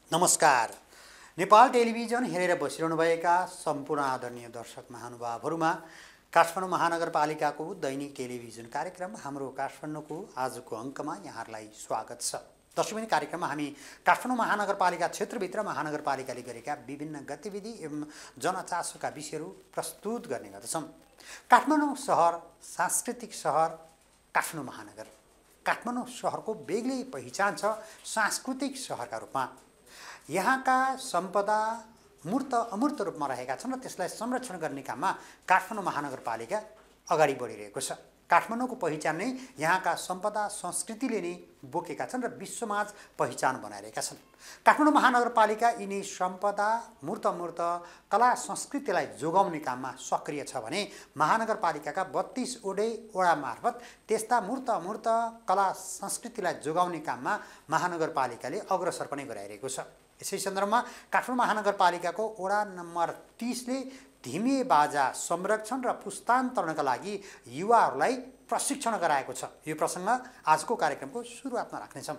नमस्कार। नेपाल टेलिभिजन हेरेर बसिरहनुभएका सम्पूर्ण आदरणीय दर्शक महानुभावहरूमा काठमाडौँ महानगरपालिकाको दैनिक टेलिभिजन कार्यक्रम हाम्रो काठमाडौँको आजको अङ्कमा यहाँहरूलाई स्वागत छ। दर्शक कार्यक्रममा हामी काठमाडौँ महानगरपालिका क्षेत्रभित्र महानगरपालिकाले गरेका विभिन्न गतिविधि एवं जनचासोका विषयहरू प्रस्तुत गर्ने गर्दछौँ। काठमाडौँ सहर सांस्कृतिक सहर काठमाडौँ महानगर। काठमाडौँ सहरको बेग्लै पहिचान छ सांस्कृतिक सहरका रूपमा। यहाँका सम्पदा मूर्त अमूर्त रूपमा रहेका छन् र त्यसलाई संरक्षण गर्ने काममा काठमाडौँ महानगरपालिका अगाडि बढिरहेको छ। काठमाडौँको पहिचान नै यहाँका सम्पदा संस्कृतिले नै बोकेका छन् र विश्वमाझ पहिचान बनाइरहेका छन्। काठमाडौँ महानगरपालिका यिनी सम्पदा मूर्त अमूर्त कला संस्कृतिलाई जोगाउने काममा सक्रिय छ भने महानगरपालिकाका 32 वडा मार्फत त्यस्ता मूर्त अमूर्त कला संस्कृतिलाई जोगाउने काममा महानगरपालिकाले अग्रसर पनि गराइरहेको छ। यसै सन्दर्भमा काठमाडौँ महानगरपालिकाको वडा नम्बर 30 ले धिमे बाजा संरक्षण र पुस्तान्तरणका लागि युवाहरूलाई प्रशिक्षण गराएको छ। यो प्रसङ्ग आजको कार्यक्रमको सुरुवातमा राख्नेछौँ।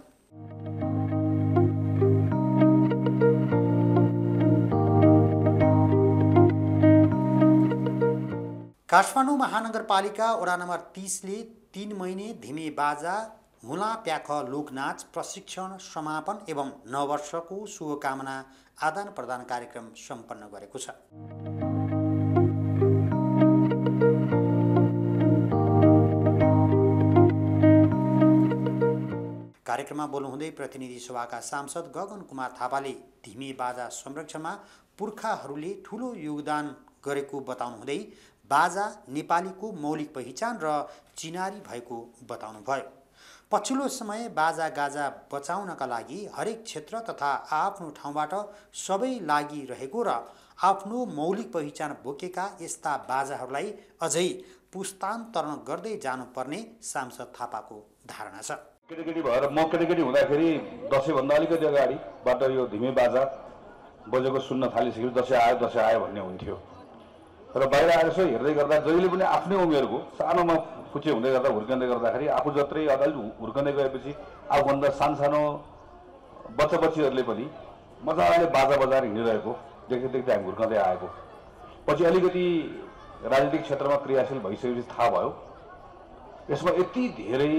काठमाडौँ महानगरपालिका वडा नम्बर 30 ले 3 महिने धिमे बाजा हुला प्याख लोकनाच प्रशिक्षण समापन एवं नववर्षको शुभकामना आदान प्रदान कार्यक्रम सम्पन्न गरेको छ। कार्यक्रममा बोल्नुहुँदै प्रतिनिधि सभाका सांसद गगन कुमार थापाले धिमे बाजा संरक्षणमा पुर्खाहरूले ठूलो योगदान गरेको बताउनुहुँदै बाजा नेपालीको मौलिक पहिचान र चिनारी भएको बताउनुभयो। पछिल्लो समय बाजा गाजा बचाउनका लागि हरेक क्षेत्र तथा आफ्नो ठाउँबाट सबै लागिरहेको र आफ्नो मौलिक पहिचान बोकेका यस्ता बाजाहरूलाई अझै पुस्तान्तरण गर्दै जानुपर्ने सांसद थापाको धारणा छ। केटाकेटी भएर म केटाकेटी हुँदाखेरि दसैँभन्दा अलिकति अगाडिबाट यो धिमे बाजा बजेको सुन्न थालिसकेपछि दसैँ आयो भन्ने हुन्थ्यो र बाहिर आएर यसो हेर्दै गर्दा जहिले पनि आफ्नै उमेरको सानोमा फुचे हुँदै गर्दा हुर्कँदै गर्दाखेरि आफू जत्रै अगाडि हुर्कँदै गएपछि आफूभन्दा सानो बच्चाबच्चीहरूले पनि मजाले बाजा बजाएर हिँडिरहेको देख्दै देख्दै हामी हुर्कँदै आएको। पछि अलिकति राजनीतिक क्षेत्रमा क्रियाशील भइसकेपछि थाहा भयो यसमा यति धेरै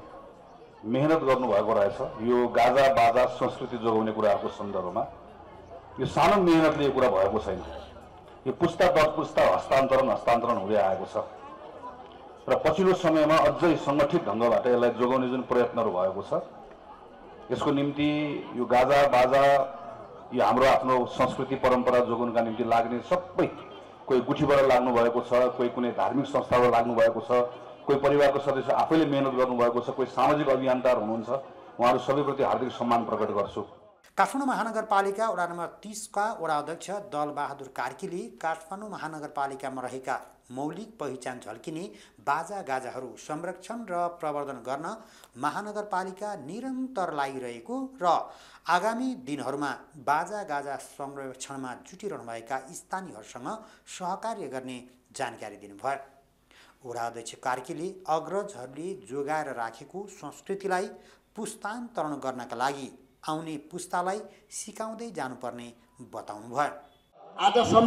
मेहनत गर्नुभएको रहेछ। यो गाजा बाजा संस्कृति जोगाउने कुराहरूको सन्दर्भमा यो सानो मेहनतले यो कुरा भएको छैन। यो पुस्ता दर पुस्ता हस्तान्तरण हुँदै आएको छ र पछिल्लो समयमा अझै सङ्गठित ढङ्गबाट यसलाई जोगाउने जुन प्रयत्नहरू भएको छ यसको निम्ति यो गाजा बाजा यो हाम्रो आफ्नो संस्कृति परम्परा जोगाउनका निम्ति लाग्ने सबै कोही गुठीबाट लाग्नु भएको छ, कोही कुनै धार्मिक संस्थाबाट लाग्नु भएको छ, कोही परिवारको सदस्य आफैले मेहनत गर्नुभएको छ, कोही सामाजिक अभियन्ताहरू हुनुहुन्छ। उहाँहरू सबैप्रति हार्दिक सम्मान प्रकट गर्छु। काठमाडौँ महानगरपालिका वडा नम्बर 30 का वडा अध्यक्ष दलबहादुर कार्कीले काठमाडौँ महानगरपालिकामा रहेका मौलिक पहिचान झल्किने बाजा गाजाहरू संरक्षण र प्रवर्धन गर्न महानगरपालिका निरन्तर लागिरहेको र आगामी दिनहरूमा बाजा गाजा संरक्षणमा जुटिरहनुभएका स्थानीयहरूसँग सहकार्य गर्ने जानकारी दिनुभयो। वडा अध्यक्ष कार्कीले अग्रजहरूले जोगाएर राखेको संस्कृतिलाई पुस्तान्तरण गर्नका लागि आउने पुस्तालाई सिकाउँदै जानुपर्ने बताउनुभयो। आजसम्म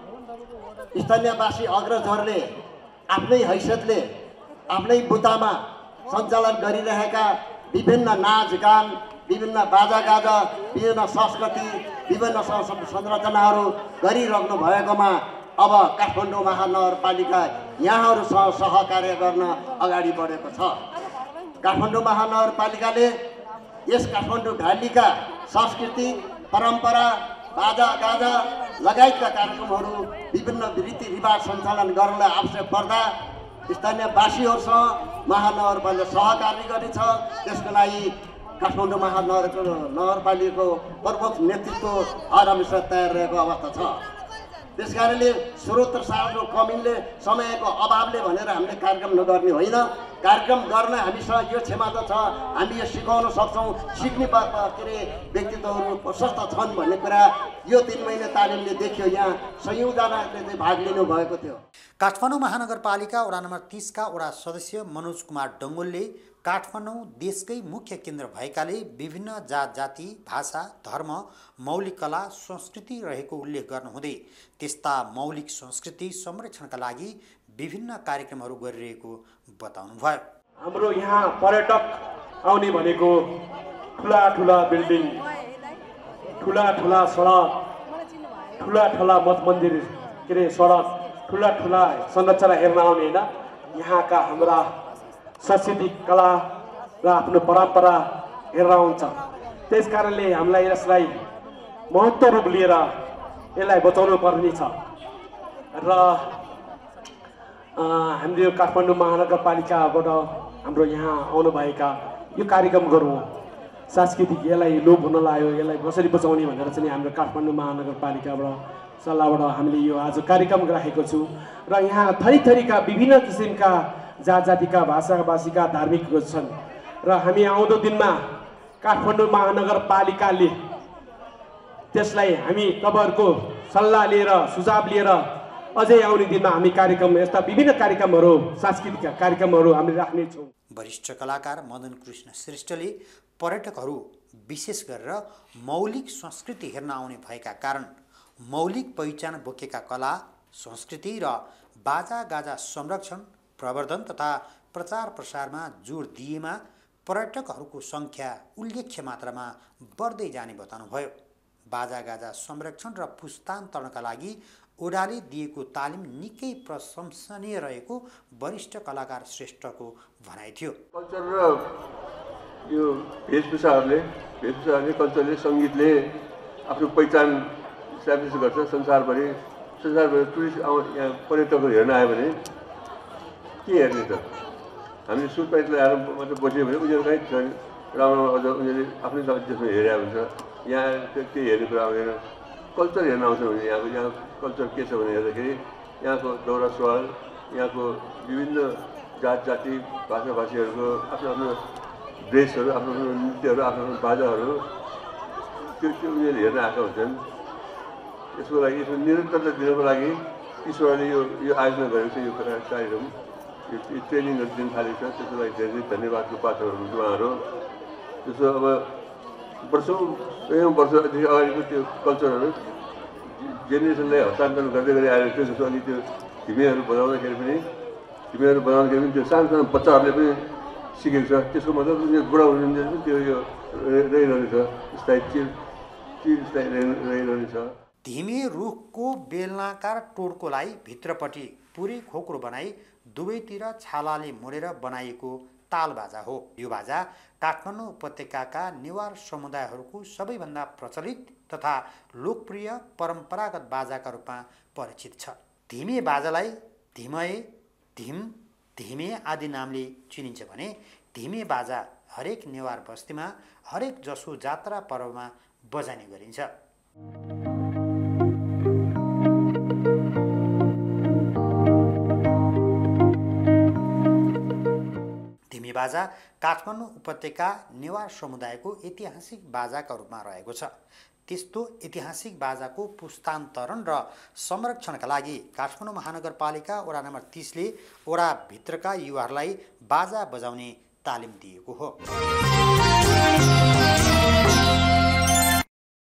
स्थानीयवासी अग्रजहरूले आफ्नै हैसियतले आफ्नै बुतामा सञ्चालन गरिरहेका विभिन्न नाचगान, विभिन्न बाजागाजा, विभिन्न संस्कृति, विभिन्न संरचनाहरू गरिरहनु भएकोमा अब काठमाडौँ महानगरपालिका यहाँहरूसँग सहकार्य गर्न अगाडि बढेको छ। काठमाडौँ महानगरपालिकाले यस काठमाडौँ भ्यालीका संस्कृति परम्परा बाजा गाजा लगायतका कार्यक्रमहरू विभिन्न रीतिरिवाज सञ्चालन गर्नलाई आवश्यक पर्दा स्थानीयवासीहरूसँग महानगरपालिका सहकार्य गर्नेछ। त्यसको लागि काठमाडौँ महानगरपालिकाको प्रमुख नेतृत्व हरहमेशा तयार रहेको अवस्था छ। त्यसकारणले स्रोत र साधनको कमीले समयको अभावले भनेर हामीले कार्यक्रम नगर्ने होइन। कार्यक्रम गर्न हामीसँग यो क्षमता छ, हामी यो सिकाउन सक्छौँ। सिक्ने व्यक्तित्वहरू प्रशस्त छन् भन्ने कुरा यो 3 महिना तालिमले देखियो। यहाँ संयोजनाले चाहिँ भाग लिनुभएको थियो। काठमाडौँ महानगरपालिका वडा नम्बर 30 का वडा सदस्य मनोज कुमार डङ्गोलले काठमाडौँ देशकै मुख्य केन्द्र भएकाले विभिन्न जात जाति भाषा धर्म मौलिक कला संस्कृति रहेको उल्लेख गर्नुहुँदै त्यस्ता मौलिक संस्कृति संरक्षणका लागि विभिन्न कार्यक्रमहरू गरिरहेको बताउनुभयो। हाम्रो यहाँ पर्यटक आउने भनेको ठुला ठुला बिल्डिङ, ठुला ठुला सडक, ठुला ठुला मठ मन्दिर के अरे सडक, ठुला ठुला संरचना हेर्न आउने होइन, यहाँका हाम्रा सांस्कृतिक कला र आफ्नो परम्परा हेरेर आउँछ। त्यस कारणले हामीलाई यसलाई महत्त्व रूप लिएर यसलाई बचाउनु पर्ने छ र हामीले यो काठमाडौँ महानगरपालिकाबाट हाम्रो यहाँ आउनुभएका यो कार्यक्रम गरौँ, सांस्कृतिक यसलाई लोप हुन लाग्यो, यसलाई कसरी बचाउने भनेर चाहिँ हाम्रो काठमाडौँ महानगरपालिकाबाट सल्लाहबाट हामीले यो आज कार्यक्रम राखेको छु र यहाँ थरी थरीका विभिन्न किसिमका जात जातिका भाषाभाषीका धार्मिक छन् र हामी आउँदो दिनमा काठमाडौँ महानगरपालिकाले त्यसलाई हामी तपाईँहरूको सल्लाह लिएर सुझाव लिएर अझै आउने दिनमा हामी कार्यक्रम यस्ता विभिन्न कार्यक्रमहरू सांस्कृतिक कार्यक्रमहरू हामी राख्नेछौँ। वरिष्ठ कलाकार मदन कृष्ण श्रेष्ठले पर्यटकहरू विशेष गरेर मौलिक संस्कृति हेर्न आउने भएका कारण मौलिक पहिचान बोकेका कला संस्कृति र बाजा गाजा संरक्षण प्रवर्धन तथा प्रचार प्रसारमा जोड दिएमा पर्यटकहरूको सङ्ख्या उल्लेख्य मात्रामा बढ्दै जाने बताउनुभयो। बाजा गाजा संरक्षण र पुस्तान्तरणका लागि ओडाले दिएको तालिम निकै प्रशंसनीय रहेको वरिष्ठ कलाकार श्रेष्ठको भनाइ थियो। कल्चर र यो भेषभूषाहरूले कल्चरले सङ्गीतले आफ्नो पहिचान इस्टाब्लिस गर्छ। संसारभरि टुरिस्ट यहाँ पर्यटकहरू हेर्न आयो भने के हेर्ने त? हामीले सुट प्यान्ट लगाएर मात्रै बस्यो भने उनीहरू कहीँ छ राम्रो अझ उनीहरूले आफ्नै देशमा हेरेर हुन्छ। यहाँ त्यही हेर्ने कुरा आउँदैन। कल्चर हेर्न आउँछ भने यहाँ कल्चर के छ भने हेर्दाखेरि यहाँको दौरा सुरुवाल, यहाँको विभिन्न जात जाति भाषाभाषीहरूको आफ्नो आफ्नो ड्रेसहरू, आफ्नो आफ्नो नृत्यहरू, आफ्नो आफ्नो बाजाहरू त्यो उनीहरूले हेर्न आएका हुन्छन्। यसको लागि यसको निरन्तरता दिनको लागि ईश्वरले यो आयोजना गरेको छ। यो कार्यक्रम यो ट्रेनिङहरू दिन थालेको छ। त्यसको लागि धेरै धन्यवादको पात्र हुनुहुन्छ उहाँहरू। त्यसो अब वर्षदेखि अगाडिको त्यो कल्चरहरू जेनेरेसनलाई हस्तान्तरण गर्दै गर्दै आएको थियो। जस्तो अनि त्यो धिमेहरू बजाउँदाखेरि पनि त्यो सानो सानो बच्चाहरूले पनि सिकेको छ। त्यसको मतलब उनीहरू बुढा हुनुहुन्छ पनि त्यो यो रहिरहने छ, चिरस्थायी रहिरहने छ। धिमे रुखको बेलनाकार टोड्कोलाई भित्रपट्टि पुरै खोक्रो बनाई दुवैतिर छालाले मोडेर बनाइएको ताल बाजा हो। यो बाजा काठमाडौँ उपत्यकाका नेवार समुदायहरूको सबैभन्दा प्रचलित तथा लोकप्रिय परम्परागत बाजाका रूपमा परिचित छ। धिमे बाजालाई धिमय, धिम, धिमे आदि नामले चिनिन्छ भने धिमे बाजा हरेक नेवार बस्तीमा हरेक जसो जात्रा पर्वमा बजाइने गरिन्छ। धिमे बाजा काठमाडौँ उपत्यका नेवार समुदायको ऐतिहासिक बाजाका रूपमा रहेको छ। त्यस्तो ऐतिहासिक बाजाको पुस्तान्तरण र संरक्षणका लागि काठमाडौँ महानगरपालिका वडा नम्बर 30ले वडाभित्रका युवाहरूलाई बाजा बजाउने तालिम दिएको हो।